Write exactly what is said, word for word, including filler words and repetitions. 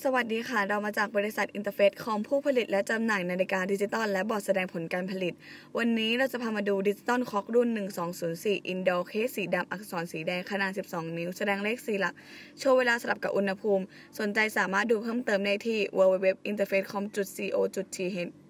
วัสดีค่ะเรามาจากบริษัทอินเตอร์เฟซคอมผู้ผลิตและจำหน่ายนาฬิกาดิจิตอลและบอร์ดแสดงผลการผลิตวันนี้เราจะพามาดูดิจิตอลคล็อกรุ่นหนึ่งสองศูนย์สี่อินดอร์เคสสีดำอักษรสีแดงขนาดสิบสองนิ้วแสดงเลขสี่หลักโชว์เวลาสลับกับอุณหภูมิสนใจสามารถดูเพิ่มเติมได้ที่ ดับเบิลยู ดับเบิลยู ดับเบิลยู ดอท อินเตอร์เฟซคอม ดอท ซี โอ ดอท ที เอช